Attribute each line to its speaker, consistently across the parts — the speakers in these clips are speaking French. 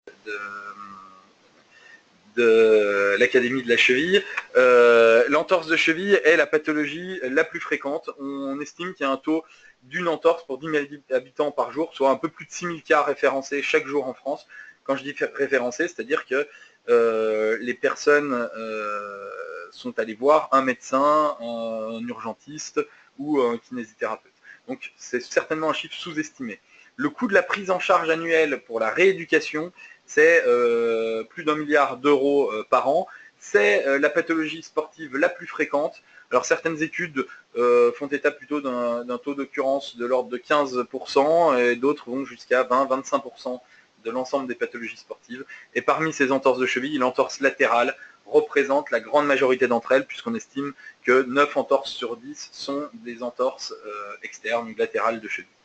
Speaker 1: de l'Académie de la cheville, l'entorse de cheville est la pathologie la plus fréquente. On estime qu'il y a un taux d'une entorse pour 10 000 habitants par jour, soit un peu plus de 6 000 cas référencés chaque jour en France. Quand je dis référencés, c'est-à-dire que les personnes sont allées voir un médecin, un urgentiste ou un kinésithérapeute. Donc c'est certainement un chiffre sous-estimé. Le coût de la prise en charge annuelle pour la rééducation, c'est plus d'1 milliard d'euros par an. C'est la pathologie sportive la plus fréquente. Alors certaines études font état plutôt d'un taux d'occurrence de l'ordre de 15%, et d'autres vont jusqu'à 20-25% de l'ensemble des pathologies sportives. Et parmi ces entorses de cheville, l'entorse latérale représente la grande majorité d'entre elles, puisqu'on estime que 9 entorses sur 10 sont des entorses externes ou latérales de cheville.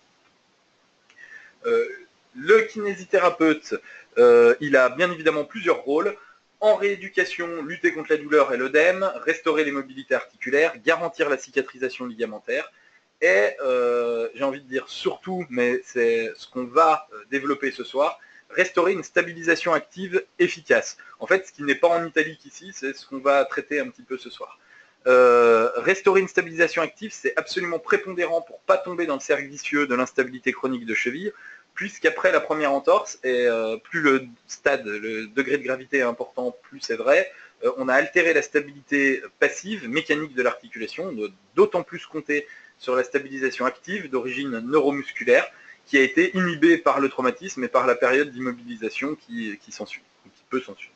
Speaker 1: Le kinésithérapeute, il a bien évidemment plusieurs rôles. En rééducation, lutter contre la douleur et l'œdème, restaurer les mobilités articulaires, garantir la cicatrisation ligamentaire, et j'ai envie de dire surtout, mais c'est ce qu'on va développer ce soir, restaurer une stabilisation active efficace. En fait, ce qui n'est pas en italique ici, c'est ce qu'on va traiter un petit peu ce soir. Restaurer une stabilisation active, c'est absolument prépondérant pour ne pas tomber dans le cercle vicieux de l'instabilité chronique de cheville, puisqu'après la première entorse, et plus le stade, le degré de gravité est important, plus c'est vrai, on a altéré la stabilité passive, mécanique de l'articulation, on doit d'autant plus compter sur la stabilisation active d'origine neuromusculaire, qui a été inhibée par le traumatisme et par la période d'immobilisation qui s'ensuit, qui peut s'ensuivre.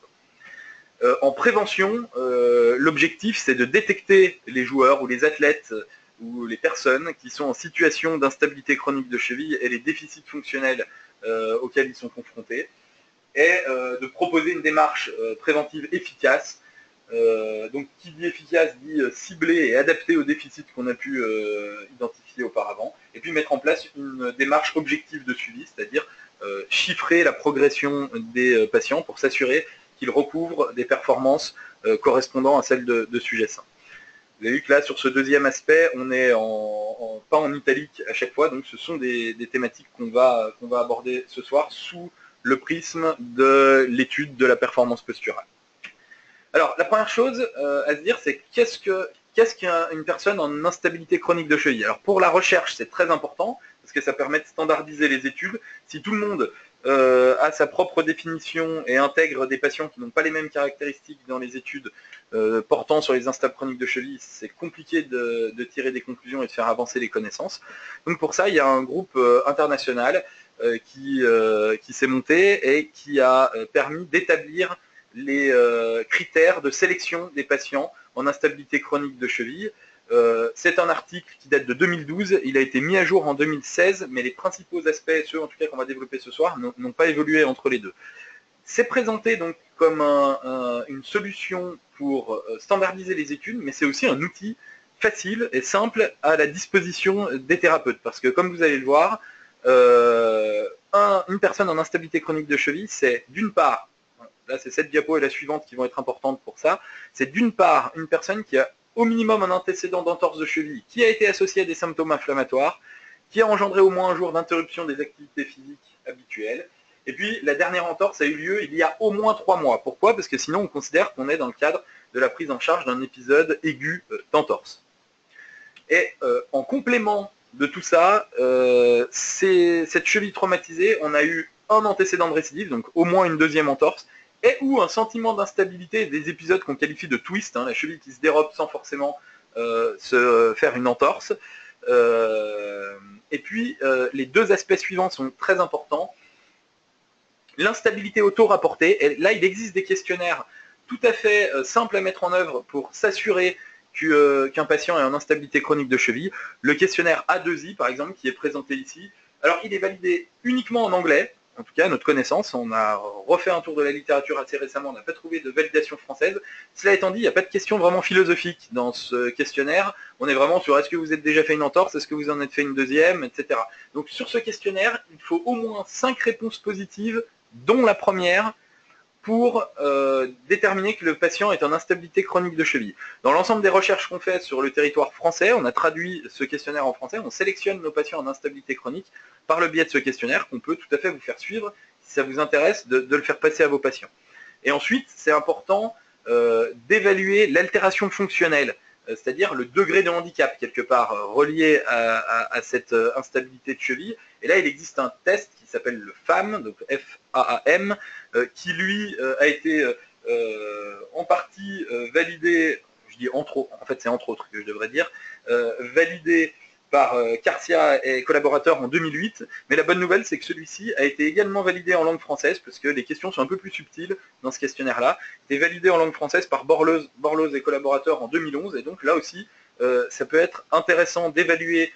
Speaker 1: En prévention, l'objectif c'est de détecter les joueurs ou les athlètes ou les personnes qui sont en situation d'instabilité chronique de cheville et les déficits fonctionnels auxquels ils sont confrontés, et de proposer une démarche préventive efficace. Donc qui dit efficace dit ciblée et adaptée aux déficits qu'on a pu identifier auparavant, et puis mettre en place une démarche objective de suivi, c'est-à-dire chiffrer la progression des patients pour s'assurer qu'ils recouvrent des performances correspondant à celles de sujets sains. Vous avez vu que là, sur ce deuxième aspect, on est pas en italique à chaque fois, donc ce sont des thématiques qu'on va aborder ce soir sous le prisme de l'étude de la performance posturale. Alors, la première chose à se dire, c'est qu'est-ce qu'une personne en instabilité chronique de cheville? Alors, pour la recherche, c'est très important, parce que ça permet de standardiser les études. Si tout le monde a sa propre définition et intègre des patients qui n'ont pas les mêmes caractéristiques dans les études portant sur les instables chroniques de cheville, c'est compliqué de tirer des conclusions et de faire avancer les connaissances. Donc pour ça, il y a un groupe international qui s'est monté et qui a permis d'établir les critères de sélection des patients en instabilité chronique de cheville. C'est un article qui date de 2012, il a été mis à jour en 2016, mais les principaux aspects, ceux en tout cas qu'on va développer ce soir, n'ont pas évolué entre les deux. C'est présenté donc comme une solution pour standardiser les études, mais c'est aussi un outil facile et simple à la disposition des thérapeutes, parce que comme vous allez le voir, une personne en instabilité chronique de cheville, c'est d'une part, là c'est cette diapo et la suivante qui vont être importantes pour ça, c'est d'une part une personne qui a au minimum un antécédent d'entorse de cheville qui a été associé à des symptômes inflammatoires, qui a engendré au moins un jour d'interruption des activités physiques habituelles, et puis la dernière entorse a eu lieu il y a au moins 3 mois. Pourquoi? Parce que sinon on considère qu'on est dans le cadre de la prise en charge d'un épisode aigu d'entorse. Et en complément de tout ça, cette cheville traumatisée, on a eu un antécédent de récidive, donc au moins une deuxième entorse, et ou un sentiment d'instabilité, des épisodes qu'on qualifie de twist, la cheville qui se dérobe sans forcément se faire une entorse. Et puis les deux aspects suivants sont très importants. L'instabilité auto-rapportée, et là il existe des questionnaires tout à fait simples à mettre en œuvre pour s'assurer qu'un patient est en instabilité chronique de cheville. Le questionnaire A2I, par exemple, qui est présenté ici, alors il est validé uniquement en anglais, en tout cas à notre connaissance. On a refait un tour de la littérature assez récemment, on n'a pas trouvé de validation française. Cela étant dit, il n'y a pas de question vraiment philosophique dans ce questionnaire. On est vraiment sur est-ce que vous êtes déjà fait une entorse, est-ce que vous en êtes fait une deuxième, etc. Donc sur ce questionnaire, il faut au moins 5 réponses positives, dont la première, pour déterminer que le patient est en instabilité chronique de cheville. Dans l'ensemble des recherches qu'on fait sur le territoire français, on a traduit ce questionnaire en français, on sélectionne nos patients en instabilité chronique par le biais de ce questionnaire qu'on peut tout à fait vous faire suivre, si ça vous intéresse, de le faire passer à vos patients. Et ensuite, c'est important d'évaluer l'altération fonctionnelle, c'est-à-dire le degré de handicap, quelque part, relié à cette instabilité de cheville. Et là, il existe un test qui s'appelle le FAM, donc F-A-A-M, qui lui a été en partie validé, je dis entre autres, en fait c'est entre autres que je devrais dire, validé par Carcia et collaborateurs en 2008, mais la bonne nouvelle c'est que celui-ci a été également validé en langue française, parce que les questions sont un peu plus subtiles dans ce questionnaire-là. Il est validé en langue française par Borlose et collaborateurs en 2011, et donc là aussi, ça peut être intéressant d'évaluer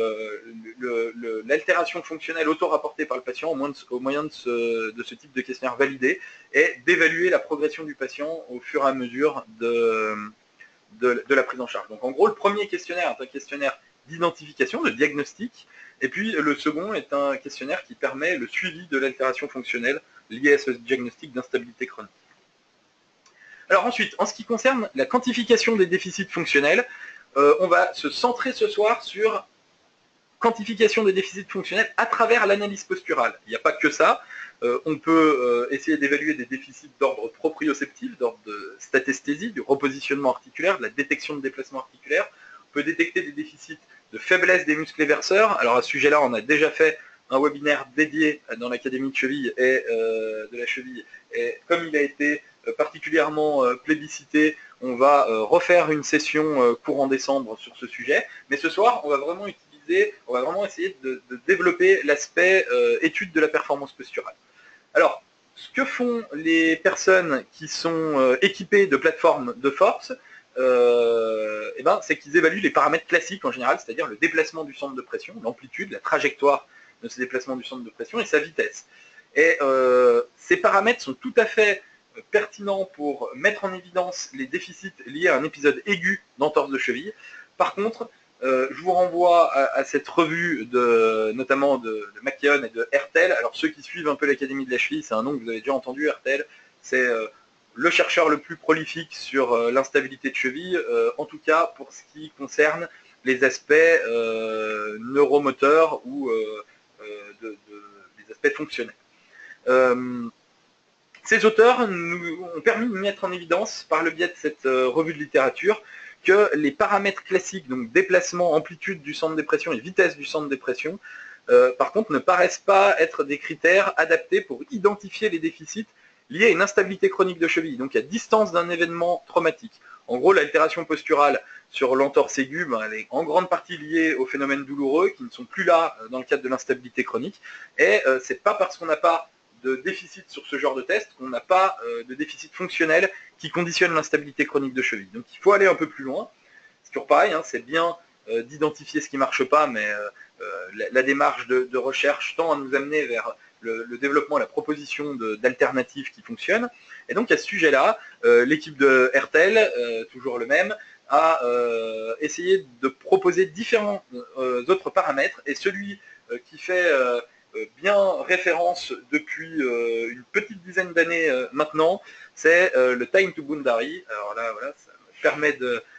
Speaker 1: l'altération fonctionnelle auto-rapportée par le patient au moyen de ce type de questionnaire validé, et d'évaluer la progression du patient au fur et à mesure de la prise en charge. Donc en gros, le premier questionnaire est un questionnaire d'identification, de diagnostic, et puis le second est un questionnaire qui permet le suivi de l'altération fonctionnelle liée à ce diagnostic d'instabilité chronique. Alors ensuite, en ce qui concerne la quantification des déficits fonctionnels, on va se centrer ce soir sur quantification des déficits fonctionnels à travers l'analyse posturale. Il n'y a pas que ça. On peut essayer d'évaluer des déficits d'ordre proprioceptif, d'ordre de statesthésie, du repositionnement articulaire, de la détection de déplacement articulaire. On peut détecter des déficits de faiblesse des muscles éverseurs. Alors à ce sujet-là, on a déjà fait un webinaire dédié dans l'Académie de cheville et de la cheville. Et comme il a été particulièrement plébiscité, on va refaire une session courant décembre sur ce sujet. Mais ce soir, on va vraiment essayer de développer l'aspect étude de la performance posturale. Alors, ce que font les personnes qui sont équipées de plateformes de force, c'est qu'ils évaluent les paramètres classiques en général, c'est-à-dire le déplacement du centre de pression, l'amplitude, la trajectoire de ce déplacement du centre de pression et sa vitesse. Et ces paramètres sont tout à fait pertinents pour mettre en évidence les déficits liés à un épisode aigu d'entorse de cheville. Par contre, je vous renvoie à cette revue notamment de McKeown et de Hertel. Alors ceux qui suivent un peu l'Académie de la cheville, c'est un nom que vous avez déjà entendu, Hertel. C'est le chercheur le plus prolifique sur l'instabilité de cheville, en tout cas pour ce qui concerne les aspects neuromoteurs ou les aspects fonctionnels. Ces auteurs nous ont permis de mettre en évidence, par le biais de cette revue de littérature, que les paramètres classiques, donc déplacement, amplitude du centre de pression et vitesse du centre de pression, par contre, ne paraissent pas être des critères adaptés pour identifier les déficits liés à une instabilité chronique de cheville, donc à distance d'un événement traumatique. En gros, l'altération posturale sur l'entorse aiguë, elle est en grande partie liée aux phénomènes douloureux qui ne sont plus là dans le cadre de l'instabilité chronique, et c'est pas parce qu'on n'a pas de déficit sur ce genre de test qu'on n'a pas de déficit fonctionnel qui conditionne l'instabilité chronique de cheville. Donc il faut aller un peu plus loin. C'est toujours pareil, hein, c'est bien d'identifier ce qui ne marche pas, mais la démarche de recherche tend à nous amener vers le développement et la proposition d'alternatives qui fonctionnent. Et donc à ce sujet-là, l'équipe de Hertel, toujours le même, a essayé de proposer différents autres paramètres, et celui qui fait bien référence depuis une petite dizaine d'années maintenant, c'est le Time to Boundary. Alors là, voilà, ça me permet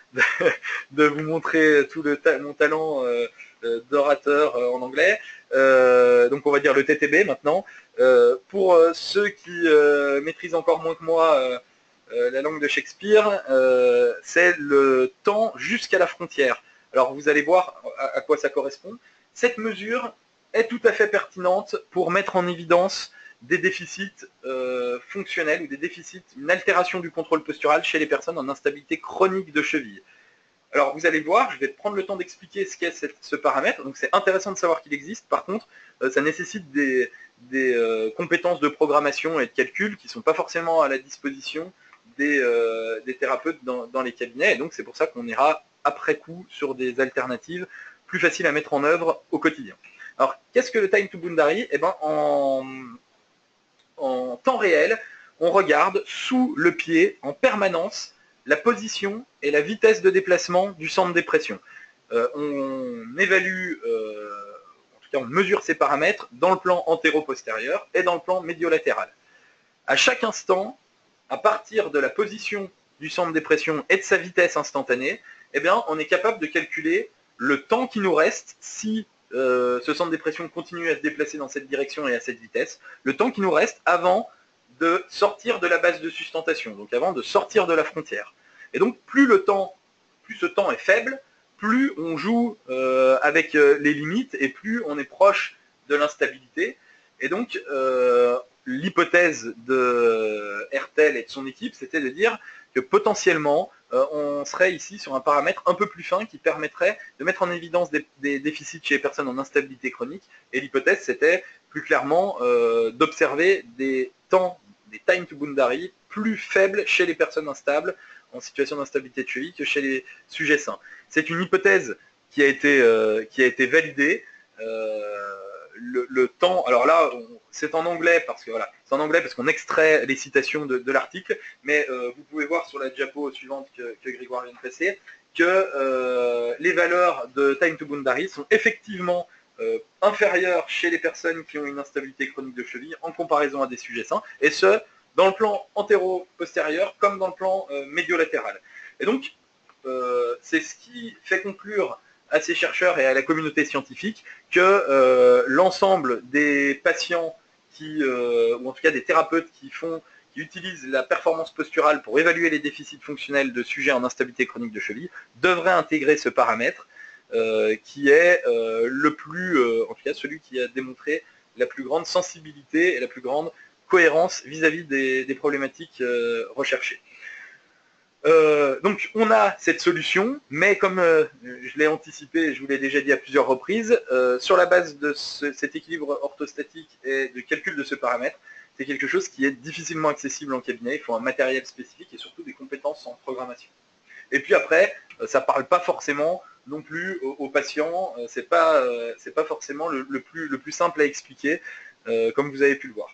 Speaker 1: de vous montrer tout mon talent d'orateur en anglais. Donc on va dire le TTB maintenant. Pour ceux qui maîtrisent encore moins que moi la langue de Shakespeare, c'est le temps jusqu'à la frontière. Alors vous allez voir à quoi ça correspond. Cette mesure est tout à fait pertinente pour mettre en évidence des déficits fonctionnels ou des déficits, une altération du contrôle postural chez les personnes en instabilité chronique de cheville. Alors vous allez voir, je vais prendre le temps d'expliquer ce qu'est ce paramètre. Donc c'est intéressant de savoir qu'il existe. Par contre, ça nécessite des compétences de programmation et de calcul qui ne sont pas forcément à la disposition des thérapeutes dans les cabinets. Et donc c'est pour ça qu'on ira après coup sur des alternatives plus faciles à mettre en œuvre au quotidien. Alors, qu'est-ce que le Time to Boundary? En temps réel, on regarde sous le pied, en permanence, la position et la vitesse de déplacement du centre des pressions. On évalue, en tout cas on mesure ces paramètres dans le plan antéro-postérieur et dans le plan médiolatéral. À chaque instant, à partir de la position du centre des pressions et de sa vitesse instantanée, on est capable de calculer le temps qui nous reste si ce centre de pression continue à se déplacer dans cette direction et à cette vitesse, le temps qui nous reste avant de sortir de la base de sustentation, donc avant de sortir de la frontière. Et donc plus ce temps est faible, plus on joue avec les limites et plus on est proche de l'instabilité. Et donc l'hypothèse de Hertel et de son équipe, c'était de dire que potentiellement on serait ici sur un paramètre un peu plus fin qui permettrait de mettre en évidence des déficits chez les personnes en instabilité chronique. Et l'hypothèse, c'était plus clairement d'observer des time to Boundary plus faibles chez les personnes instables en situation d'instabilité de cheville que chez les sujets sains. C'est une hypothèse qui a été validée. Le temps, alors là, c'est en anglais parce que voilà, c'est en anglais parce qu'on extrait les citations de l'article, mais vous pouvez voir sur la diapo suivante que Grégoire vient de passer que les valeurs de time to Boundary sont effectivement inférieures chez les personnes qui ont une instabilité chronique de cheville en comparaison à des sujets sains, et ce, dans le plan antéro-postérieur comme dans le plan médiolatéral. Et donc, c'est ce qui fait conclure à ces chercheurs et à la communauté scientifique que l'ensemble des patients ou en tout cas des thérapeutes qui utilisent la performance posturale pour évaluer les déficits fonctionnels de sujets en instabilité chronique de cheville devraient intégrer ce paramètre qui est en tout cas celui qui a démontré la plus grande sensibilité et la plus grande cohérence vis-à-vis des problématiques recherchées. Donc on a cette solution, mais comme je l'ai anticipé et je vous l'ai déjà dit à plusieurs reprises, sur la base de cet équilibre orthostatique et de calcul de ce paramètre, c'est quelque chose qui est difficilement accessible en cabinet. Il faut un matériel spécifique et surtout des compétences en programmation. Et puis après, ça ne parle pas forcément non plus aux patients, c'est pas forcément le plus simple à expliquer, comme vous avez pu le voir.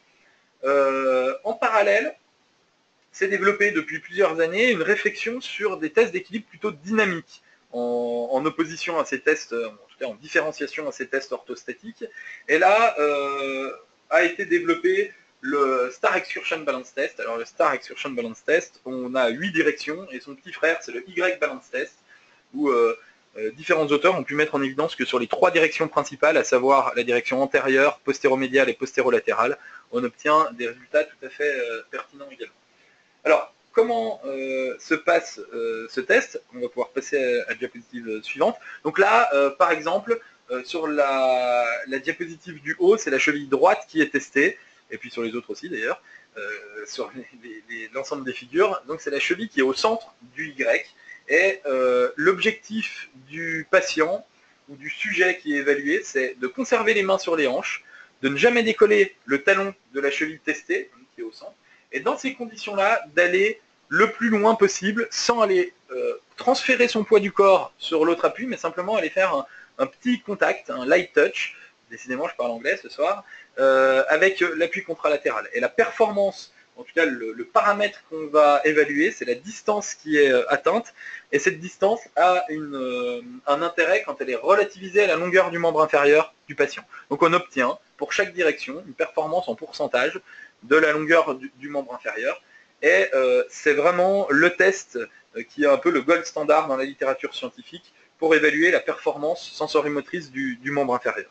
Speaker 1: En parallèle, s'est développé depuis plusieurs années une réflexion sur des tests d'équilibre plutôt dynamiques, en opposition à ces tests, en tout cas en différenciation à ces tests orthostatiques. Et là, a été développé le Star Excursion Balance Test. Alors le Star Excursion Balance Test, on a 8 directions, et son petit frère, c'est le Y Balance Test, où différents auteurs ont pu mettre en évidence que sur les 3 directions principales, à savoir la direction antérieure, postéromédiale et postérolatérale, on obtient des résultats tout à fait pertinents également. Alors, comment se passe ce test? On va pouvoir passer à la diapositive suivante. Donc là, par exemple, sur la diapositive du haut, c'est la cheville droite qui est testée, et puis sur les autres aussi d'ailleurs, sur l'ensemble des figures. Donc c'est la cheville qui est au centre du Y, et l'objectif du patient ou du sujet qui est évalué, c'est de conserver les mains sur les hanches, de ne jamais décoller le talon de la cheville testée, qui est au centre, et dans ces conditions-là, d'aller le plus loin possible sans aller transférer son poids du corps sur l'autre appui, mais simplement aller faire un petit contact, un light touch, décidément je parle anglais ce soir, avec l'appui contralatéral. Et la performance, en tout cas le paramètre qu'on va évaluer, c'est la distance qui est atteinte, et cette distance a un intérêt quand elle est relativisée à la longueur du membre inférieur du patient. Donc on obtient pour chaque direction une performance en pourcentage de la longueur du membre inférieur, et c'est vraiment le test qui est un peu le gold standard dans la littérature scientifique pour évaluer la performance sensorimotrice du membre inférieur.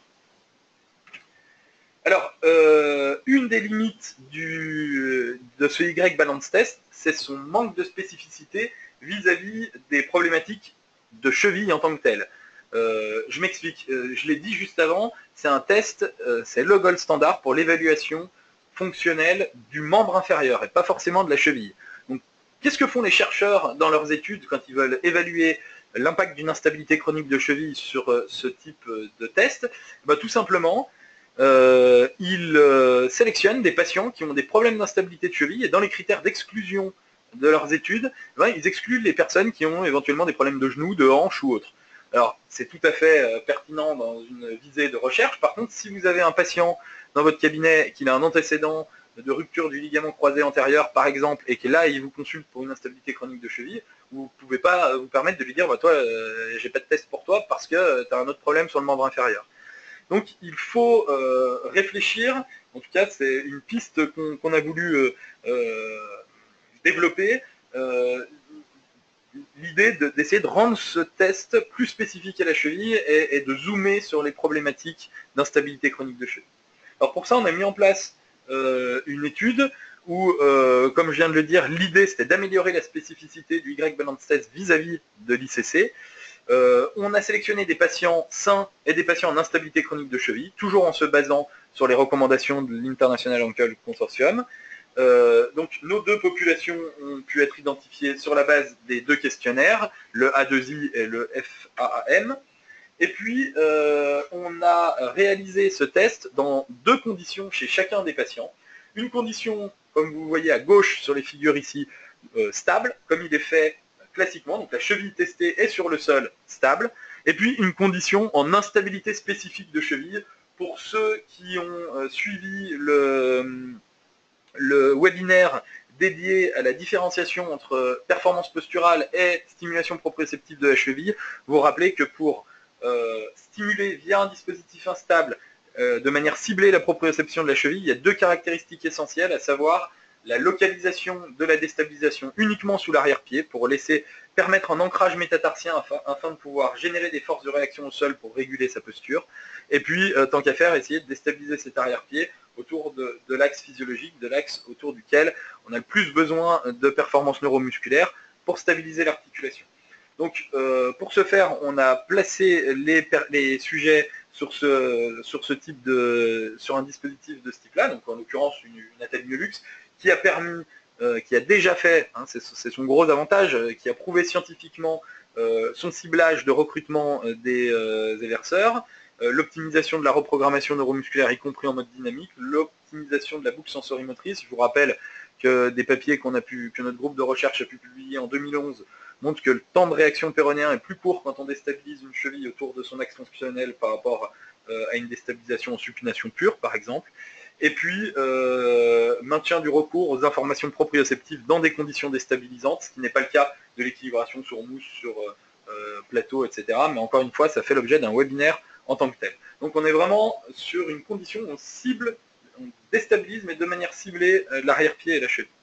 Speaker 1: Alors, une des limites de ce Y Balance Test, c'est son manque de spécificité vis-à-vis des problématiques de cheville en tant que telle. Je m'explique, je l'ai dit juste avant, c'est un test, c'est le gold standard pour l'évaluation fonctionnelle du membre inférieur et pas forcément de la cheville. Donc, qu'est-ce que font les chercheurs dans leurs études quand ils veulent évaluer l'impact d'une instabilité chronique de cheville sur ce type de test? Tout simplement, ils sélectionnent des patients qui ont des problèmes d'instabilité de cheville, et dans les critères d'exclusion de leurs études, ils excluent les personnes qui ont éventuellement des problèmes de genoux, de hanches ou autres. Alors, c'est tout à fait pertinent dans une visée de recherche. Par contre, si vous avez un patient dans votre cabinet qui a un antécédent de rupture du ligament croisé antérieur, par exemple, et que là, il vous consulte pour une instabilité chronique de cheville, vous ne pouvez pas vous permettre de lui dire, toi, j'ai pas de test pour toi parce que tu as un autre problème sur le membre inférieur. Donc, il faut réfléchir, en tout cas, c'est une piste qu'on a voulu développer, l'idée d'essayer de rendre ce test plus spécifique à la cheville et de zoomer sur les problématiques d'instabilité chronique de cheville. Alors pour ça, on a mis en place une étude où, comme je viens de le dire, l'idée c'était d'améliorer la spécificité du Y-balance test vis-à-vis de l'ICC. On a sélectionné des patients sains et des patients en instabilité chronique de cheville, toujours en se basant sur les recommandations de l'International Ankle Consortium. Donc nos deux populations ont pu être identifiées sur la base des deux questionnaires, le A2I et le FAAM. Et puis, on a réalisé ce test dans deux conditions chez chacun des patients. Une condition, comme vous voyez à gauche sur les figures ici, stable, comme il est fait classiquement, donc la cheville testée est sur le sol stable, et puis une condition en instabilité spécifique de cheville. Pour ceux qui ont suivi le webinaire dédié à la différenciation entre performance posturale et stimulation proprioceptive de la cheville, vous vous rappelez que pour stimuler via un dispositif instable de manière ciblée la proprioception de la cheville, il y a deux caractéristiques essentielles, à savoir la localisation de la déstabilisation uniquement sous l'arrière-pied pour permettre un ancrage métatarsien afin de pouvoir générer des forces de réaction au sol pour réguler sa posture. Et puis, tant qu'à faire, essayer de déstabiliser cet arrière-pied autour de l'axe physiologique, de l'axe autour duquel on a le plus besoin de performance neuromusculaire pour stabiliser l'articulation. Donc, pour ce faire, on a placé les sujets sur un dispositif de ce type-là, donc en l'occurrence une Nathalie Miolux, qui a permis, qui a déjà fait, hein, c'est son gros avantage, qui a prouvé scientifiquement son ciblage de recrutement des éverseurs, l'optimisation de la reprogrammation neuromusculaire, y compris en mode dynamique, l'optimisation de la boucle sensorimotrice. Je vous rappelle que des papiers que notre groupe de recherche a pu publier en 2011 montrent que le temps de réaction péronéen est plus court quand on déstabilise une cheville autour de son axe fonctionnel par rapport à une déstabilisation en supination pure, par exemple. Et puis, maintien du recours aux informations proprioceptives dans des conditions déstabilisantes, ce qui n'est pas le cas de l'équilibration sur mousse, sur plateau, etc. Mais encore une fois, ça fait l'objet d'un webinaire en tant que tel. Donc on est vraiment sur une condition où on cible, on déstabilise, mais de manière ciblée, l'arrière-pied et la cheville.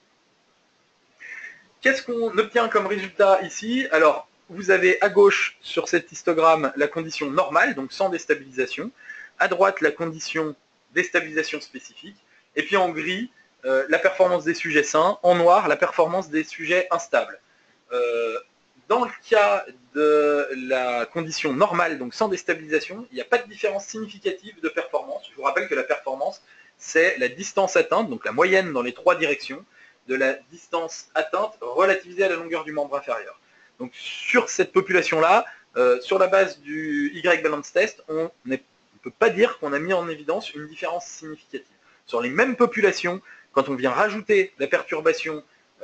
Speaker 1: Qu'est-ce qu'on obtient comme résultat ici? Alors, vous avez à gauche sur cet histogramme la condition normale, donc sans déstabilisation. À droite, la condition déstabilisation spécifique. Et puis en gris, la performance des sujets sains. En noir, la performance des sujets instables. Dans le cas de la condition normale, donc sans déstabilisation, il n'y a pas de différence significative de performance. Je vous rappelle que la performance, c'est la distance atteinte, donc la moyenne dans les trois directions, de la distance atteinte relativisée à la longueur du membre inférieur. Donc sur cette population-là, sur la base du Y-balance test, on ne peut pas dire qu'on a mis en évidence une différence significative. Sur les mêmes populations, quand on vient rajouter la perturbation,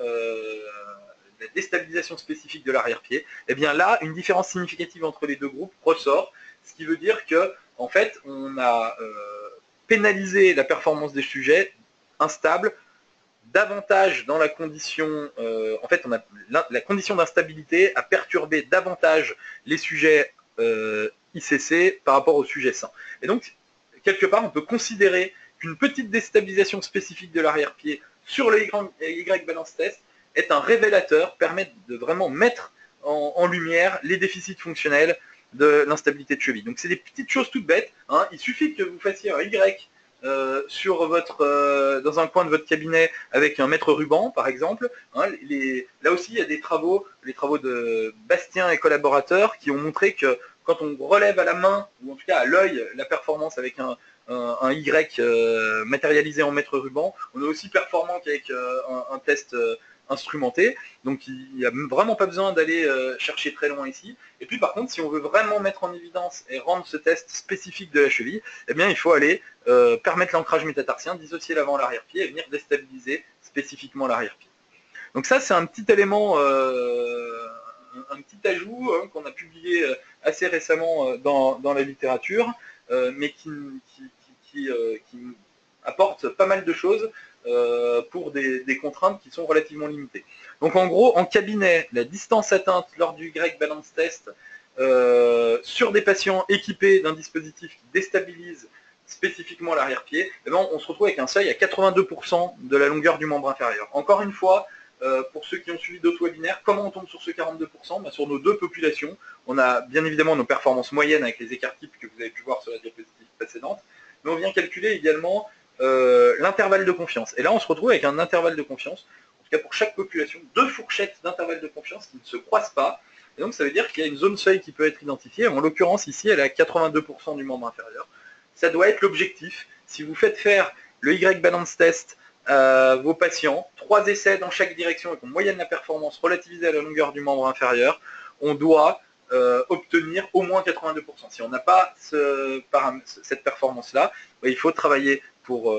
Speaker 1: la déstabilisation spécifique de l'arrière-pied, eh bien là, une différence significative entre les deux groupes ressort, ce qui veut dire que, en fait, on a pénalisé la performance des sujets instables davantage dans la condition, en fait, la condition d'instabilité a perturbé davantage les sujets ICC par rapport aux sujets sains. Et donc, quelque part, on peut considérer qu'une petite déstabilisation spécifique de l'arrière-pied sur le Y-balance test est un révélateur, permet de vraiment mettre en lumière les déficits fonctionnels de l'instabilité de cheville. Donc c'est des petites choses toutes bêtes, hein. Il suffit que vous fassiez un Y dans un coin de votre cabinet avec un mètre ruban, par exemple. Hein, là aussi, il y a des travaux, les travaux de Bastien et collaborateurs, qui ont montré que quand on relève à la main, ou en tout cas à l'œil, la performance avec un Y matérialisé en mètre ruban, on est aussi performant qu'avec un test instrumenté. Donc il n'y a vraiment pas besoin d'aller chercher très loin ici. Et puis par contre, si on veut vraiment mettre en évidence et rendre ce test spécifique de la cheville, eh bien il faut aller permettre l'ancrage métatarsien, dissocier l'avant et l'arrière-pied et venir déstabiliser spécifiquement l'arrière-pied. Donc ça, c'est un petit élément, un petit ajout qu'on a publié assez récemment dans la littérature, mais qui apporte pas mal de choses pour des contraintes qui sont relativement limitées. Donc en gros, en cabinet, la distance atteinte lors du Y-balance test sur des patients équipés d'un dispositif qui déstabilise spécifiquement l'arrière-pied, eh ben, on se retrouve avec un seuil à 82% de la longueur du membre inférieur. Encore une fois, pour ceux qui ont suivi d'autres webinaires, comment on tombe sur ce 42%? Sur nos deux populations, on a bien évidemment nos performances moyennes avec les écarts types que vous avez pu voir sur la diapositive précédente, mais on vient calculer également l'intervalle de confiance. Et là, on se retrouve avec un intervalle de confiance, en tout cas pour chaque population, deux fourchettes d'intervalle de confiance qui ne se croisent pas. Et donc, ça veut dire qu'il y a une zone seuil qui peut être identifiée. En l'occurrence, ici, elle est à 82% du membre inférieur. Ça doit être l'objectif. Si vous faites faire le Y-Balance Test à vos patients, 3 essais dans chaque direction et qu'on moyenne la performance relativisée à la longueur du membre inférieur, on doit obtenir au moins 82%. Si on n'a pas cette performance-là, il faut travailler pour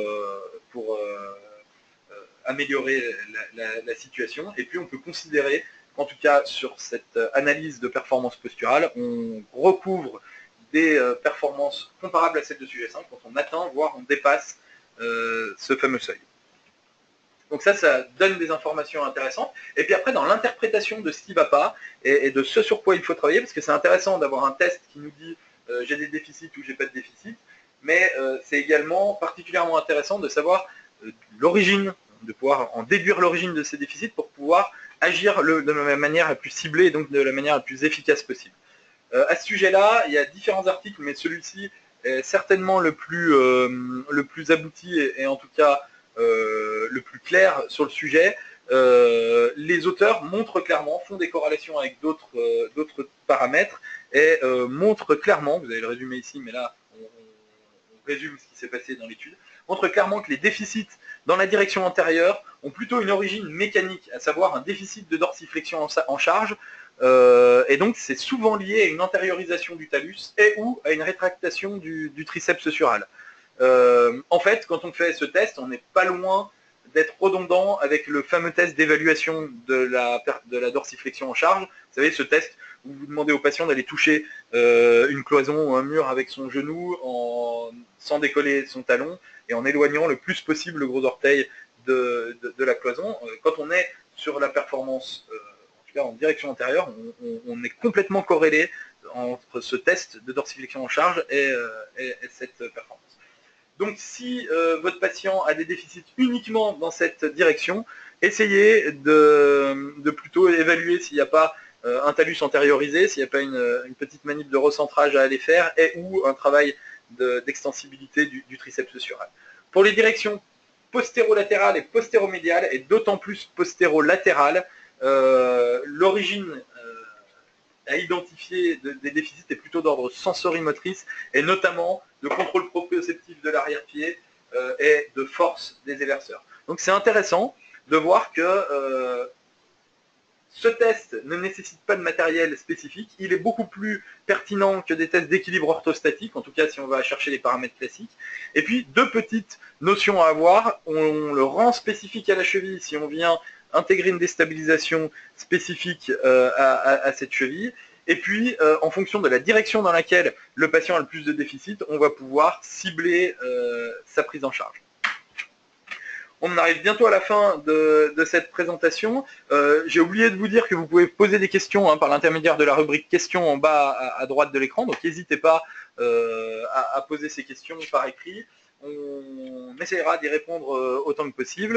Speaker 1: améliorer la situation. Et puis on peut considérer qu'en tout cas sur cette analyse de performance posturale, on recouvre des performances comparables à celles de sujet 5 quand on atteint, voire on dépasse ce fameux seuil. Donc ça donne des informations intéressantes. Et puis après, dans l'interprétation de ce qui ne va pas et de ce sur quoi il faut travailler, parce que c'est intéressant d'avoir un test qui nous dit j'ai des déficits ou j'ai pas de déficit, mais c'est également particulièrement intéressant de savoir l'origine, de pouvoir en déduire l'origine de ces déficits pour pouvoir agir de la manière la plus ciblée et donc de la manière la plus efficace possible. À ce sujet-là, il y a différents articles, mais celui-ci est certainement le plus abouti et en tout cas le plus clair sur le sujet. Les auteurs montrent clairement, font des corrélations avec d'autres paramètres et montrent clairement, vous avez le résumé ici, mais là on résume ce qui s'est passé dans l'étude, montre clairement que les déficits dans la direction antérieure ont plutôt une origine mécanique, à savoir un déficit de dorsiflexion en charge, et donc c'est souvent lié à une antériorisation du talus et ou à une rétractation du triceps sural. En fait, quand on fait ce test, on n'est pas loin d'être redondant avec le fameux test d'évaluation de la dorsiflexion en charge. Vous savez, ce test où vous demandez au patient d'aller toucher une cloison ou un mur avec son genou sans décoller son talon et en éloignant le plus possible le gros orteil de la cloison. Quand on est sur la performance, en tout cas en direction antérieure, on est complètement corrélé entre ce test de dorsiflexion en charge et cette performance. Donc si votre patient a des déficits uniquement dans cette direction, essayez de plutôt évaluer s'il n'y a pas un talus antériorisé, s'il n'y a pas une petite manip de recentrage à aller faire et ou un travail d'extensibilité du triceps sural. Pour les directions postérolatérales et postéromédiales, et d'autant plus postérolatérales, l'origine à identifier des déficits est plutôt d'ordre sensorimotrice et notamment de contrôle proprioceptif de l'arrière-pied et de force des éverseurs. Donc c'est intéressant de voir que ce test ne nécessite pas de matériel spécifique, il est beaucoup plus pertinent que des tests d'équilibre orthostatique, en tout cas si on va chercher les paramètres classiques. Et puis deux petites notions à avoir, on le rend spécifique à la cheville si on vient intégrer une déstabilisation spécifique à cette cheville. Et puis, en fonction de la direction dans laquelle le patient a le plus de déficit, on va pouvoir cibler sa prise en charge. On arrive bientôt à la fin de cette présentation. J'ai oublié de vous dire que vous pouvez poser des questions par l'intermédiaire de la rubrique questions en bas à droite de l'écran. Donc n'hésitez pas à poser ces questions par écrit. On essaiera d'y répondre autant que possible.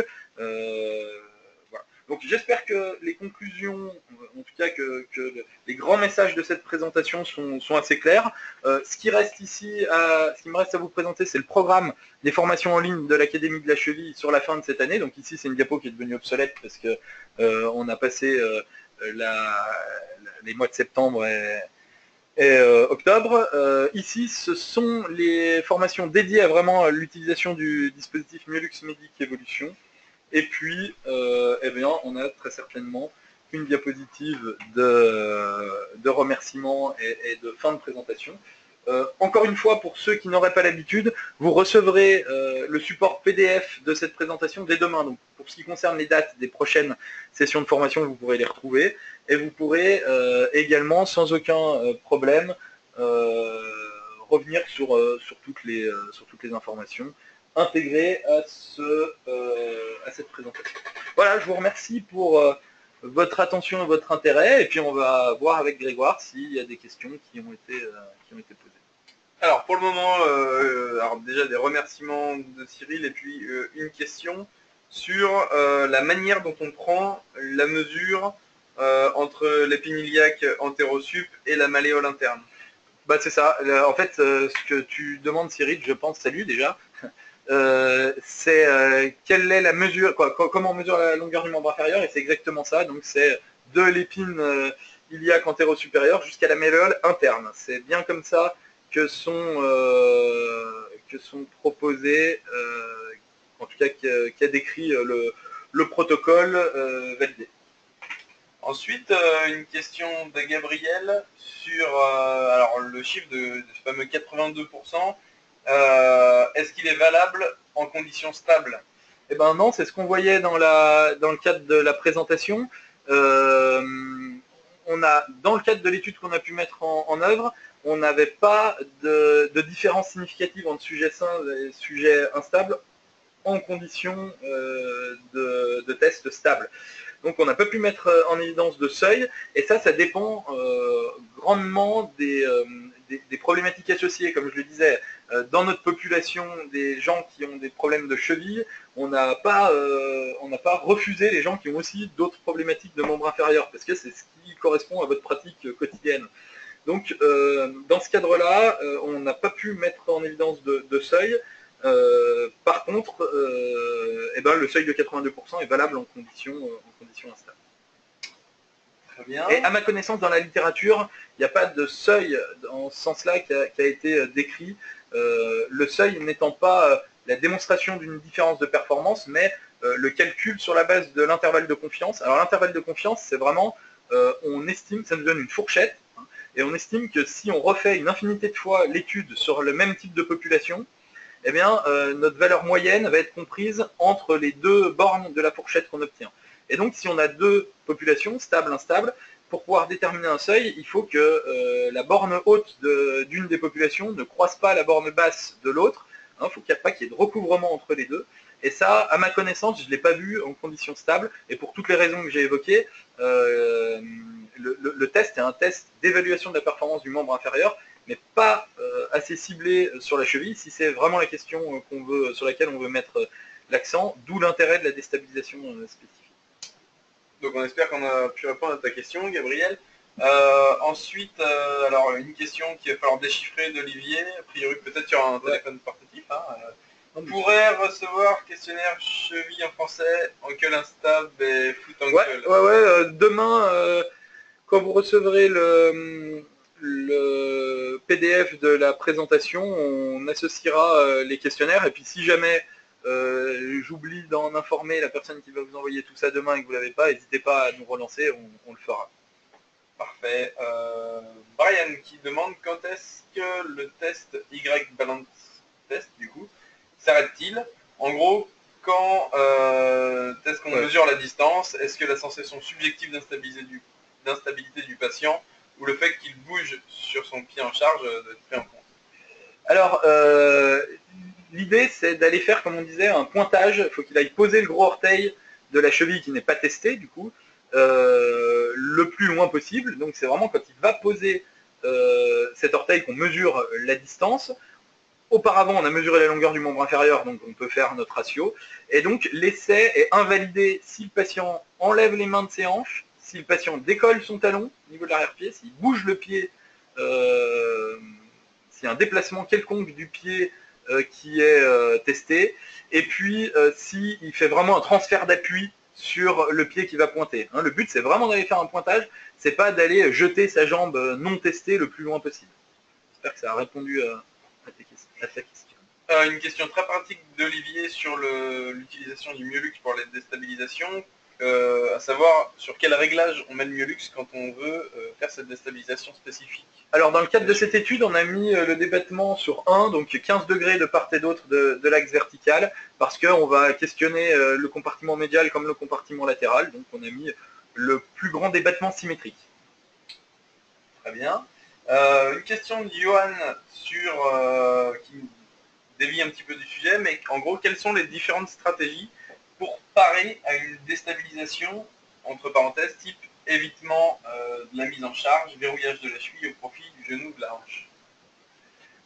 Speaker 1: Voilà. Donc j'espère que les conclusions, en tout cas que les grands messages de cette présentation sont assez clairs. Ce qui me reste à vous présenter, c'est le programme des formations en ligne de l'Académie de la Cheville sur la fin de cette année. Donc ici, c'est une diapo qui est devenue obsolète parce que on a passé les mois de septembre et octobre. Ici, ce sont les formations dédiées à vraiment l'utilisation du dispositif Myolux Medic Evolution. Et puis, eh bien, on a très certainement une diapositive de remerciements et de fin de présentation. Encore une fois, pour ceux qui n'auraient pas l'habitude, vous recevrez le support PDF de cette présentation dès demain. Donc, pour ce qui concerne les dates des prochaines sessions de formation, vous pourrez les retrouver. Et vous pourrez également, sans aucun problème, revenir sur toutes les informations intégrées à cette présentation. Voilà, je vous remercie pour votre attention et votre intérêt. Et puis, on va voir avec Grégoire s'il y a des questions qui ont été posées.
Speaker 2: Alors pour le moment, alors déjà des remerciements de Cyril et puis une question. sur la manière dont on prend la mesure entre l'épine iliaque antérosup et la malléole interne.
Speaker 1: Bah c'est ça. En fait, ce que tu demandes, Cyril, je pense, salut déjà, c'est quelle est la mesure, comment on mesure la longueur du membre inférieur, et c'est exactement ça. Donc c'est de l'épine iliaque antéro-supérieure jusqu'à la malléole interne. C'est bien comme ça que sont proposés, en tout cas qu'a décrit le protocole validé.
Speaker 2: Ensuite, une question de Gabriel sur alors, le chiffre de ce fameux 82%. Est-ce qu'il est valable en conditions stables?
Speaker 1: Eh ben non, c'est ce qu'on voyait dans le cadre de la présentation. Euh, dans le cadre de l'étude qu'on a pu mettre en œuvre, on n'avait pas de différence significative entre sujets sains et sujets instables en conditions de test stable. Donc on n'a pas pu mettre en évidence de seuil, et ça dépend grandement des problématiques associées. Comme je le disais, dans notre population, des gens qui ont des problèmes de cheville, on n'a pas refusé les gens qui ont aussi d'autres problématiques de membres inférieurs, parce que c'est ce qui correspond à votre pratique quotidienne. Donc dans ce cadre-là, on n'a pas pu mettre en évidence de seuil. Par contre, eh ben, le seuil de 82% est valable en conditions instables.
Speaker 2: Très bien.
Speaker 1: Et à ma connaissance, dans la littérature, il n'y a pas de seuil en ce sens-là qui a été décrit. Le seuil n'étant pas la démonstration d'une différence de performance, mais le calcul sur la base de l'intervalle de confiance. Alors l'intervalle de confiance, c'est vraiment, on estime, ça nous donne une fourchette, hein, et on estime que si on refait une infinité de fois l'étude sur le même type de population, eh bien, notre valeur moyenne va être comprise entre les deux bornes de la fourchette qu'on obtient. Et donc, si on a deux populations, stable, instable, pour pouvoir déterminer un seuil, il faut que la borne haute d'une des populations ne croise pas la borne basse de l'autre. Il ne faut pas qu'il y ait de recouvrement entre les deux. Et ça, à ma connaissance, je ne l'ai pas vu en conditions stables. Et pour toutes les raisons que j'ai évoquées, le test est un test d'évaluation de la performance du membre inférieur, mais pas assez ciblé sur la cheville, si c'est vraiment la question sur laquelle on veut mettre l'accent, d'où l'intérêt de la déstabilisation spécifique.
Speaker 2: Donc on espère qu'on a pu répondre à ta question, Gabriel. Ensuite, alors une question qu'il va falloir déchiffrer d'Olivier, a priori peut-être sur un téléphone portatif. Pourrait recevoir questionnaire cheville en français, ankle instable et foot ankle.
Speaker 1: Ouais, demain, quand vous recevrez le PDF de la présentation, on associera les questionnaires, et puis si jamais j'oublie d'en informer la personne qui va vous envoyer tout ça demain et que vous ne l'avez pas, n'hésitez pas à nous relancer, on le fera.
Speaker 2: Parfait. Brian qui demande quand est-ce que le test Y-Balance Test, du coup, s'arrête-t-il? En gros, quand est-ce qu'on mesure la distance? Est-ce que la sensation subjective d'instabilité du patient ou le fait qu'il bouge sur son pied en charge doit être pris en compte?
Speaker 1: Alors, l'idée, c'est d'aller faire, comme on disait, un pointage. Il faut qu'il aille poser le gros orteil de la cheville qui n'est pas testée, du coup, le plus loin possible. Donc, c'est vraiment quand il va poser cet orteil qu'on mesure la distance. Auparavant, on a mesuré la longueur du membre inférieur, donc on peut faire notre ratio. Et donc, l'essai est invalidé si le patient enlève les mains de ses hanches, si le patient décolle son talon au niveau de l'arrière-pied, s'il bouge le pied, s'il y a un déplacement quelconque du pied qui est testé, et puis s'il fait vraiment un transfert d'appui sur le pied qui va pointer. Le but, c'est vraiment d'aller faire un pointage, c'est pas d'aller jeter sa jambe non testée le plus loin possible. J'espère que ça a répondu à ta question.
Speaker 2: Une question très pratique d'Olivier sur l'utilisation du myolux pour les déstabilisations, à savoir sur quel réglage on met le myolux quand on veut faire cette déstabilisation spécifique.
Speaker 1: Alors dans le cadre de cette étude, on a mis le débattement sur 1, donc 15 degrés de part et d'autre de l'axe vertical, parce qu'on va questionner le compartiment médial comme le compartiment latéral, donc on a mis le plus grand débattement symétrique.
Speaker 2: Très bien. Une question de Johan qui dévie un petit peu du sujet, mais en gros, quelles sont les différentes stratégies pour parer à une déstabilisation, entre parenthèses, type évitement de la mise en charge, verrouillage de la cheville au profit du genou de la hanche?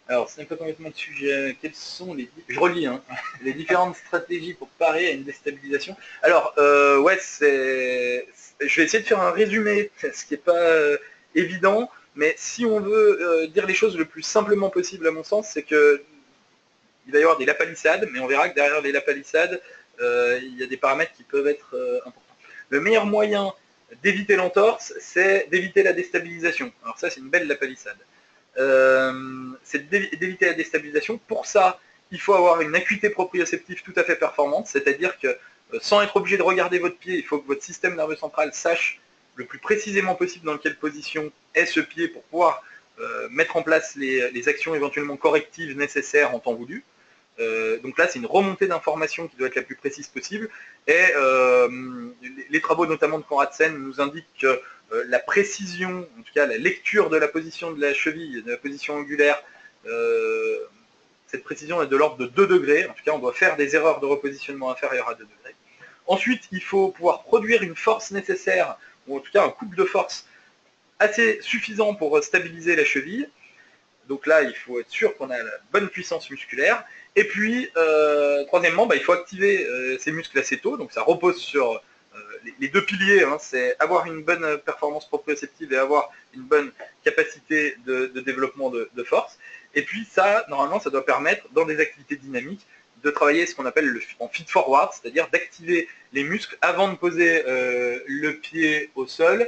Speaker 1: Alors, ce n'est pas complètement le sujet. Quelles sont les... Je relis, hein, les différentes stratégies pour parer à une déstabilisation. Alors, ouais, je vais essayer de faire un résumé, ce qui n'est pas évident, mais si on veut dire les choses le plus simplement possible, à mon sens, c'est que il va y avoir des lapalissades, mais on verra que derrière les lapalissades, il y a des paramètres qui peuvent être importants. Le meilleur moyen d'éviter l'entorse, c'est d'éviter la déstabilisation. Alors ça, c'est une belle lapalissade. C'est d'éviter la déstabilisation. Pour ça, il faut avoir une acuité proprioceptive tout à fait performante, c'est-à-dire que sans être obligé de regarder votre pied, il faut que votre système nerveux central sache le plus précisément possible dans quelle position est ce pied pour pouvoir mettre en place les actions éventuellement correctives nécessaires en temps voulu. Donc là, c'est une remontée d'informations qui doit être la plus précise possible. Et les travaux notamment de Conrad Sen nous indiquent que la précision, en tout cas la lecture de la position de la cheville, de la position angulaire, cette précision est de l'ordre de 2 degrés. En tout cas, on doit faire des erreurs de repositionnement inférieures à 2 degrés. Ensuite, il faut pouvoir produire une force nécessaire, ou en tout cas un couple de force assez suffisant pour stabiliser la cheville. Donc là, il faut être sûr qu'on a la bonne puissance musculaire. Et puis, troisièmement, il faut activer ces muscles assez tôt. Donc ça repose sur les deux piliers. Hein, c'est avoir une bonne performance proprioceptive et avoir une bonne capacité de développement de force. Et puis ça, normalement, ça doit permettre, dans des activités dynamiques, de travailler ce qu'on appelle en feed forward, c'est-à-dire d'activer les muscles avant de poser le pied au sol.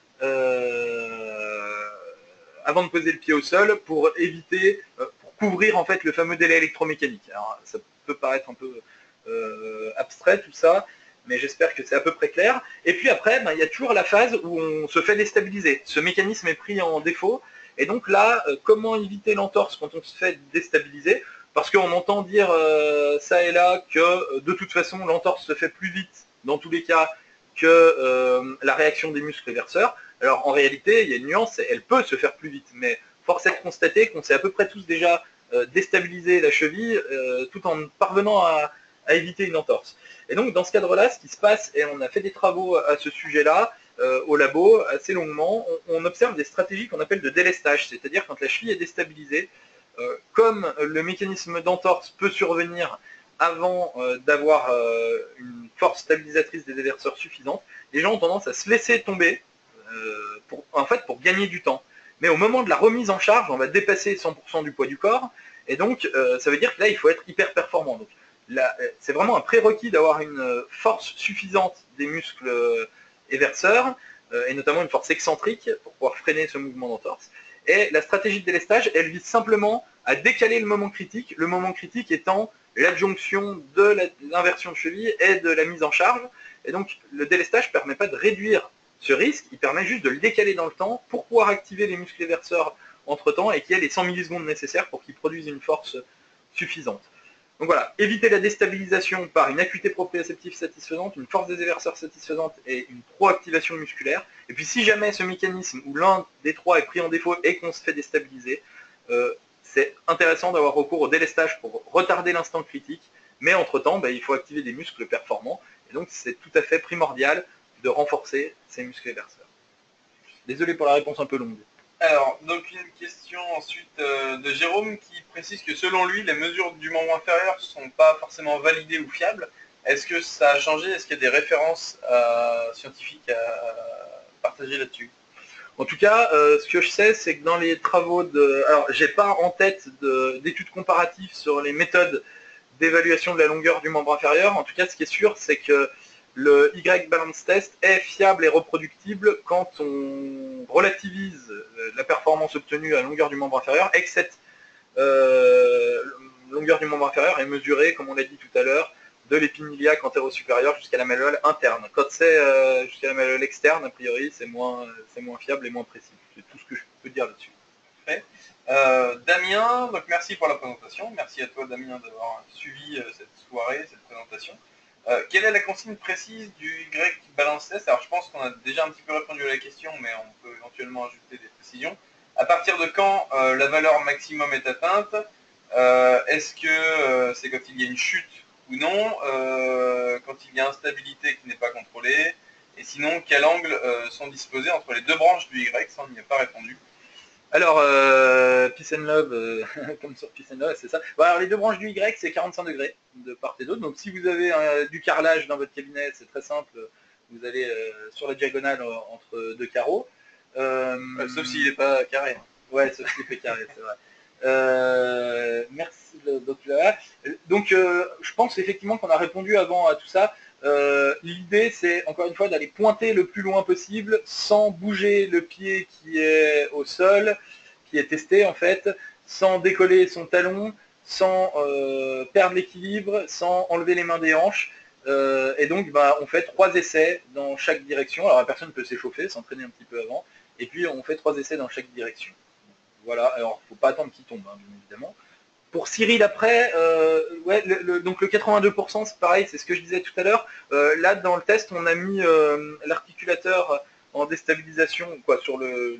Speaker 1: Avant de poser le pied au sol pour éviter, pour couvrir en fait le fameux délai électromécanique. Alors ça peut paraître un peu abstrait tout ça, mais j'espère que c'est à peu près clair. Et puis après, il y a toujours la phase où on se fait déstabiliser. Ce mécanisme est pris en défaut. Et donc là, comment éviter l'entorse quand on se fait déstabiliser? Parce qu'on entend dire ça et là que de toute façon l'entorse se fait plus vite dans tous les cas que la réaction des muscles éverseurs. Alors en réalité, il y a une nuance, elle peut se faire plus vite, mais force est de constater qu'on s'est à peu près tous déjà déstabilisé la cheville tout en parvenant à éviter une entorse. Et donc dans ce cadre-là, ce qui se passe, et on a fait des travaux à ce sujet-là au labo assez longuement, on observe des stratégies qu'on appelle de délestage, c'est-à-dire quand la cheville est déstabilisée, comme le mécanisme d'entorse peut survenir avant d'avoir une force stabilisatrice des déverseurs suffisante, les gens ont tendance à se laisser tomber pour gagner du temps. Mais au moment de la remise en charge, on va dépasser 100% du poids du corps, et donc ça veut dire que là, il faut être hyper performant. Donc, c'est vraiment un prérequis d'avoir une force suffisante des muscles éverseurs, et notamment une force excentrique pour pouvoir freiner ce mouvement d'entorse. Et la stratégie de délestage, elle vise simplement à décaler le moment critique étant l'adjonction de l'inversion de cheville et de la mise en charge. Et donc le délestage ne permet pas de réduire ce risque, il permet juste de le décaler dans le temps pour pouvoir activer les muscles éverseurs entre-temps et qu'il y ait les 100 millisecondes nécessaires pour qu'ils produisent une force suffisante. Donc voilà, éviter la déstabilisation par une acuité proprioceptive satisfaisante, une force des éverseurs satisfaisante et une proactivation musculaire. Et puis si jamais ce mécanisme où l'un des trois est pris en défaut et qu'on se fait déstabiliser, c'est intéressant d'avoir recours au délestage pour retarder l'instant critique, mais entre-temps, il faut activer des muscles performants, et donc c'est tout à fait primordial de renforcer ces muscles éverseurs. Désolé pour la réponse un peu longue.
Speaker 2: Alors, donc une question ensuite de Jérôme qui précise que selon lui, les mesures du membre inférieur ne sont pas forcément validées ou fiables. Est-ce que ça a changé? Est-ce qu'il y a des références scientifiques à partager là-dessus?
Speaker 1: En tout cas, ce que je sais, c'est que dans les travaux de... Alors, j'ai pas en tête d'études comparatives sur les méthodes d'évaluation de la longueur du membre inférieur. En tout cas, ce qui est sûr, c'est que le Y-Balance Test est fiable et reproductible quand on relativise la performance obtenue à la longueur du membre inférieur et que cette longueur du membre inférieur est mesurée, comme on l'a dit tout à l'heure, de l'épine iliaque antéro-supérieure jusqu'à la malléole interne. Quand c'est jusqu'à la malléole externe, a priori, c'est moins fiable et moins précis. C'est tout ce que je peux dire là-dessus.
Speaker 2: Damien, donc merci pour la présentation. Merci à toi, Damien, d'avoir suivi cette soirée, cette présentation. Quelle est la consigne précise du Y-Balance Test? Alors, je pense qu'on a déjà un petit peu répondu à la question, mais on peut éventuellement ajouter des précisions. À partir de quand la valeur maximum est atteinte? Est-ce que c'est quand il y a une chute ou non? Quand il y a instabilité qui n'est pas contrôlée? Et sinon, quel angle sont disposés entre les deux branches du Y? Ça, on n'y a pas répondu.
Speaker 1: Alors, Peace and Love, comme sur Peace and Love, c'est ça. Bon, alors, les deux branches du Y, c'est 45 degrés de part et d'autre. Donc, si vous avez du carrelage dans votre cabinet, c'est très simple. Vous allez sur la diagonale entre deux carreaux.
Speaker 2: Sauf s'il n'est pas carré.
Speaker 1: Ouais, sauf s'il est carré, c'est vrai. Merci. Donc, je pense effectivement qu'on a répondu avant à tout ça. L'idée, c'est encore une fois d'aller pointer le plus loin possible sans bouger le pied qui est au sol, qui est testé en fait, sans décoller son talon, sans perdre l'équilibre, sans enlever les mains des hanches. Et donc, on fait 3 essais dans chaque direction. Alors, la personne peut s'échauffer, s'entraîner un petit peu avant. Et puis, on fait 3 essais dans chaque direction. Voilà, alors il ne faut pas attendre qu'il tombe, hein, bien évidemment. Pour Cyril après, ouais, donc le 82%, c'est pareil, c'est ce que je disais tout à l'heure. Là, dans le test, on a mis l'articulateur en déstabilisation quoi, sur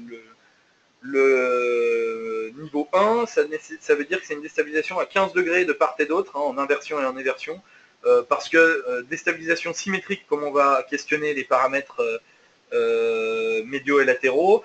Speaker 1: le niveau 1. Ça veut dire que c'est une déstabilisation à 15 degrés de part et d'autre, hein, en inversion et en éversion. Parce que déstabilisation symétrique, comme on va questionner les paramètres médiaux et latéraux,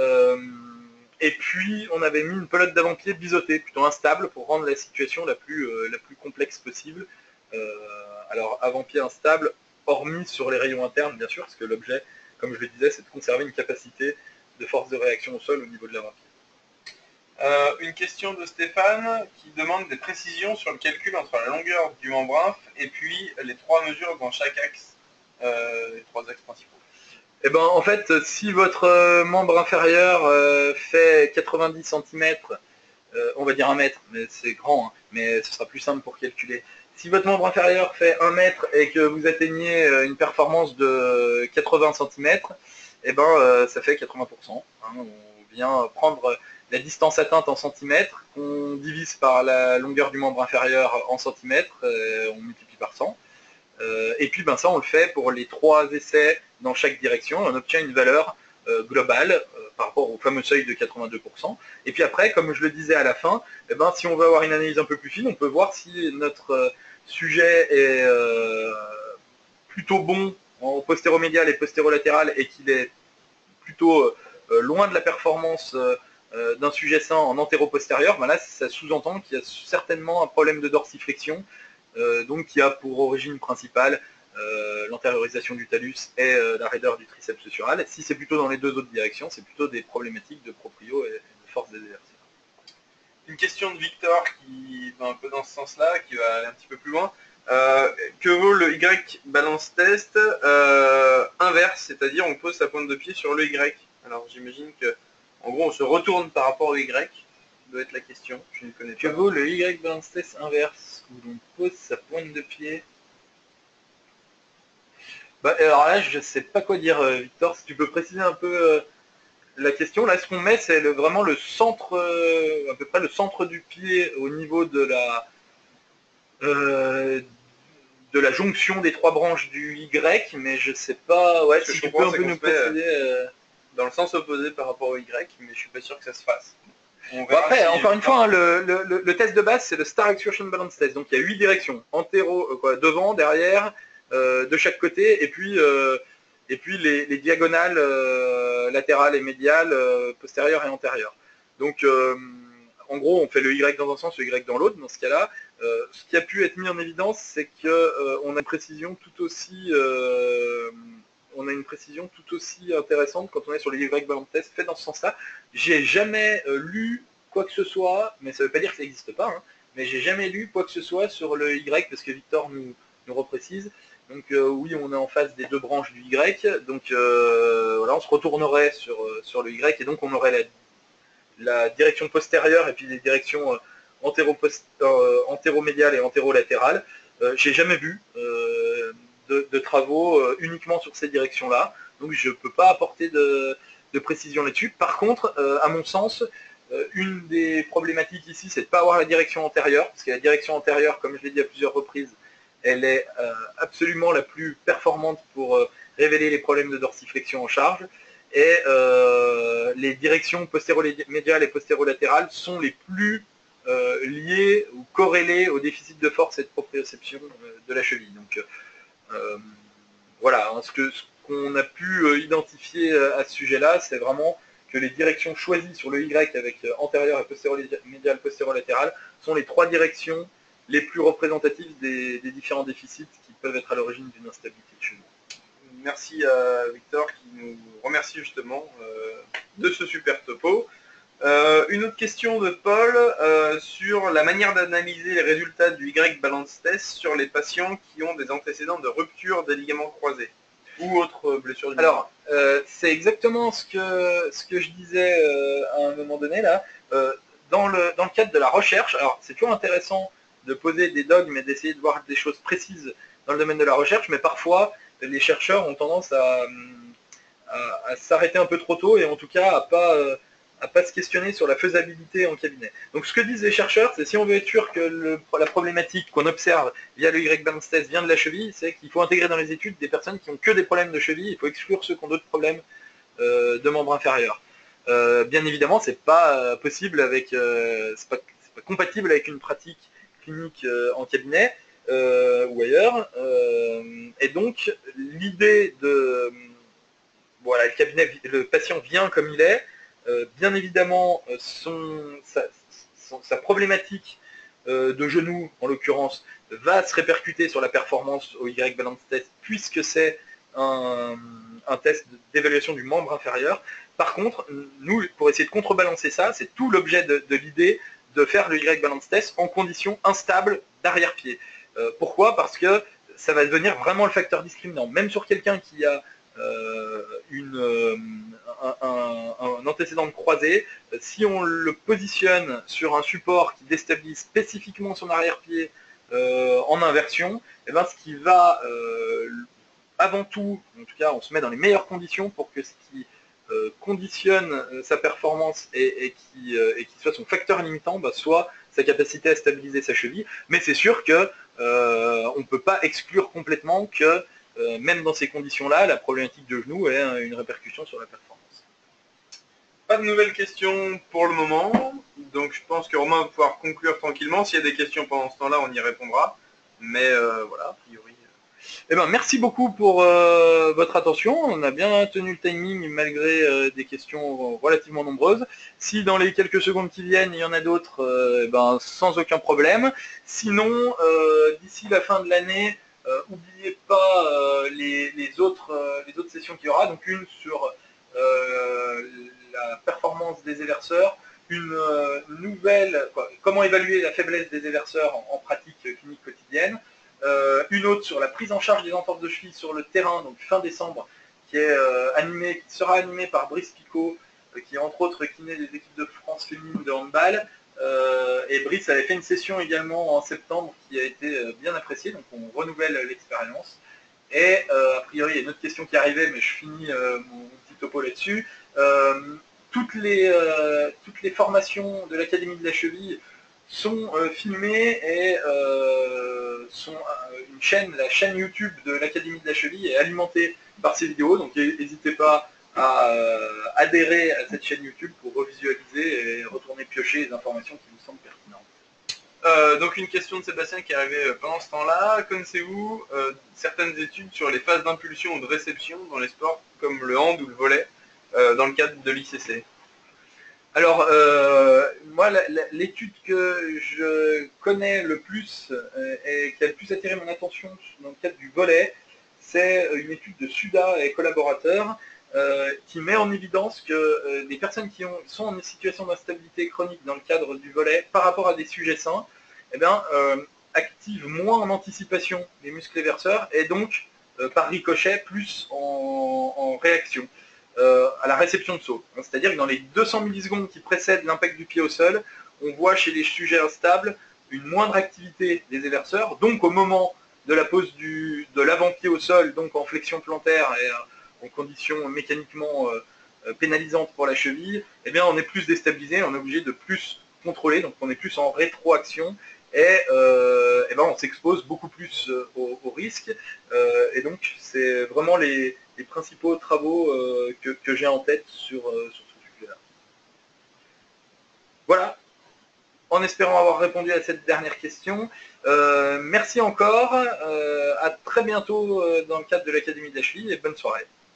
Speaker 1: et puis, on avait mis une pelote d'avant-pied biseautée, plutôt instable, pour rendre la situation la plus complexe possible. Alors, avant-pied instable, hormis sur les rayons internes, bien sûr, parce que l'objet, comme je le disais, c'est de conserver une capacité de force de réaction au sol au niveau de l'avant-pied.
Speaker 2: Une question de Stéphane qui demande des précisions sur le calcul entre la longueur du membre inf et puis les 3 mesures dans chaque axe, les 3 axes principaux.
Speaker 1: Eh ben, en fait, si votre membre inférieur fait 90 cm, on va dire 1 mètre, mais c'est grand, hein, mais ce sera plus simple pour calculer. Si votre membre inférieur fait 1 mètre et que vous atteignez une performance de 80 cm, eh ben, ça fait 80%. Hein. On vient prendre la distance atteinte en centimètres, qu'on divise par la longueur du membre inférieur en centimètres, on multiplie par 100. Et puis ça, on le fait pour les 3 essais dans chaque direction, et on obtient une valeur globale par rapport au fameux seuil de 82%. Et puis après, comme je le disais à la fin, si on veut avoir une analyse un peu plus fine, on peut voir si notre sujet est plutôt bon en postéromédial et postéro-latéral et qu'il est plutôt loin de la performance d'un sujet sain en antéro-postérieur. Là, ça sous-entend qu'il y a certainement un problème de dorsiflexion, donc qui a pour origine principale l'antériorisation du talus et la raideur du triceps sural. Si c'est plutôt dans les 2 autres directions, c'est plutôt des problématiques de proprio et de force des exercices.
Speaker 2: Une question de Victor qui va un peu dans ce sens-là, qui va aller un petit peu plus loin. Que vaut le Y balance test inverse, c'est-à-dire on pose sa pointe de pied sur le Y. Alors j'imagine que, en gros, on se retourne par rapport au Y. Ça doit être la question. Je ne connais pas.
Speaker 1: Que vaut le Y balance test inverse, où l'on pose sa pointe de pied? Alors là, je ne sais pas quoi dire, Victor. Si tu peux préciser un peu la question. Là, ce qu'on met, c'est vraiment le centre, à peu près le centre du pied au niveau de la jonction des 3 branches du Y, mais je sais pas. Ouais, si tu peux un peu nous préciser.
Speaker 2: Dans le sens opposé par rapport au Y, mais je suis pas sûr que ça se fasse.
Speaker 1: Après, encore une fois, hein, le test de base, c'est le Star Excursion Balance Test. Donc il y a 8 directions, devant, derrière, de chaque côté, et puis les diagonales latérales et médiales, postérieures et antérieures. Donc en gros, on fait le Y dans un sens, le Y dans l'autre, dans ce cas-là. Ce qui a pu être mis en évidence, c'est qu'on a une précision tout aussi... on a une précision tout aussi intéressante quand on est sur le Y balance test fait dans ce sens-là. J'ai jamais lu quoi que ce soit, mais ça ne veut pas dire que ça n'existe pas, hein, mais j'ai jamais lu quoi que ce soit sur le Y, parce que Victor nous reprécise. Donc oui, on est en face des 2 branches du Y, donc voilà, on se retournerait sur le Y, et donc on aurait la direction postérieure et puis les directions antéromédiales et antérolatérales. J'ai jamais vu de travaux uniquement sur ces directions-là, donc je ne peux pas apporter de précision là-dessus. Par contre, à mon sens, une des problématiques ici, c'est de ne pas avoir la direction antérieure, parce que la direction antérieure, comme je l'ai dit à plusieurs reprises, elle est absolument la plus performante pour révéler les problèmes de dorsiflexion en charge, et les directions postéromédiales et postérolatérales sont les plus liées ou corrélées au déficit de force et de proprioception de la cheville. Donc voilà, hein, ce qu'on a pu identifier à ce sujet-là, c'est vraiment que les directions choisies sur le Y avec antérieur et postéro-médial, postéro-latéral sont les 3 directions les plus représentatives des différents déficits qui peuvent être à l'origine d'une instabilité de cheville.
Speaker 2: Merci à Victor qui nous remercie justement de ce super topo. Une autre question de Paul sur la manière d'analyser les résultats du Y-Balance Test sur les patients qui ont des antécédents de rupture des ligaments croisés ou autres blessures du membre.
Speaker 1: Alors, c'est exactement ce que je disais à un moment donné là. Dans le cadre de la recherche, alors c'est toujours intéressant de poser des dogmes et d'essayer de voir des choses précises dans le domaine de la recherche, mais parfois les chercheurs ont tendance à s'arrêter un peu trop tôt et en tout cas à pas se questionner sur la faisabilité en cabinet. Donc ce que disent les chercheurs, c'est si on veut être sûr que la problématique qu'on observe via le Y-Balance Test vient de la cheville, c'est qu'il faut intégrer dans les études des personnes qui ont que des problèmes de cheville, il faut exclure ceux qui ont d'autres problèmes de membres inférieurs. Bien évidemment, c'est pas possible avec, c'est pas compatible avec une pratique clinique en cabinet ou ailleurs. Et donc l'idée de voilà, le patient vient comme il est. Bien évidemment, sa problématique de genou, en l'occurrence, va se répercuter sur la performance au Y-Balance Test, puisque c'est un test d'évaluation du membre inférieur. Par contre, nous, pour essayer de contrebalancer ça, c'est tout l'objet de l'idée de faire le Y-Balance Test en conditions instables d'arrière-pied. Pourquoi? Parce que ça va devenir vraiment le facteur discriminant. Même sur quelqu'un qui a un antécédent de croisée, si on le positionne sur un support qui déstabilise spécifiquement son arrière-pied en inversion, et ben, ce qui va avant tout, en tout cas on se met dans les meilleures conditions pour que ce qui conditionne sa performance et qui soit son facteur limitant, bah, soit sa capacité à stabiliser sa cheville. Mais c'est sûr que on ne peut pas exclure complètement que même dans ces conditions-là, la problématique de genou ait une répercussion sur la performance.
Speaker 2: Pas de nouvelles questions pour le moment, donc je pense que Romain va pouvoir conclure tranquillement. S'il y a des questions pendant ce temps-là, on y répondra. Mais voilà, a priori.
Speaker 1: Eh ben, merci beaucoup pour votre attention. On a bien tenu le timing malgré des questions relativement nombreuses. Si dans les quelques secondes qui viennent, il y en a d'autres, ben, sans aucun problème. Sinon, d'ici la fin de l'année, n'oubliez pas les autres sessions qu'il y aura. Donc une sur la performance des éverseurs, une nouvelle, comment évaluer la faiblesse des éverseurs en pratique clinique quotidienne. Une autre sur la prise en charge des entorses de cheville sur le terrain, donc fin décembre, qui sera animée par Brice Picot, qui est entre autres kiné des équipes de France féminines de handball. Et Brice avait fait une session également en septembre qui a été bien appréciée, donc on renouvelle l'expérience. Et a priori, il y a une autre question qui arrivait, mais je finis mon petit topo là-dessus. Toutes les formations de l'Académie de la cheville sont filmées et la chaîne YouTube de l'Académie de la cheville est alimentée par ces vidéos, donc n'hésitez pas à adhérer à cette chaîne YouTube pour revisualiser et retourner piocher les informations qui vous semblent pertinentes.
Speaker 2: Donc une question de Sébastien qui est arrivée pendant ce temps-là. Connaissez-vous certaines études sur les phases d'impulsion ou de réception dans les sports comme le hand ou le volley dans le cadre de l'ICC?
Speaker 1: Alors, moi, l'étude que je connais le plus et qui a le plus attiré mon attention dans le cadre du volley, c'est une étude de Suda et collaborateurs qui met en évidence que les personnes qui sont en situation d'instabilité chronique dans le cadre du volley, par rapport à des sujets sains, eh bien, activent moins en anticipation les muscles éverseurs et donc, par ricochet, plus en réaction. À la réception de saut. C'est-à-dire que dans les 200 millisecondes qui précèdent l'impact du pied au sol, on voit chez les sujets instables une moindre activité des éverseurs, donc au moment de la pose de l'avant-pied au sol, donc en flexion plantaire et en conditions mécaniquement pénalisantes pour la cheville, eh bien on est plus déstabilisé, on est obligé de plus contrôler, donc on est plus en rétroaction et ben on s'expose beaucoup plus au risque. Et donc c'est vraiment les principaux travaux que j'ai en tête sur ce sujet-là. Voilà, en espérant avoir répondu à cette dernière question. Merci encore, à très bientôt dans le cadre de l'Académie de la cheville et bonne soirée.